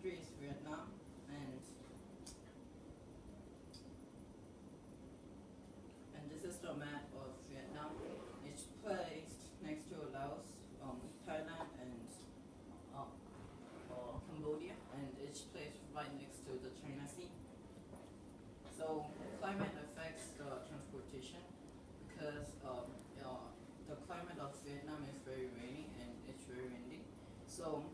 country is Vietnam, and this is the map of Vietnam. It's placed next to Laos, Thailand, and uh, Cambodia, and it's placed right next to the China Sea. So climate affects the transportation because the climate of Vietnam is very rainy and it's very windy. So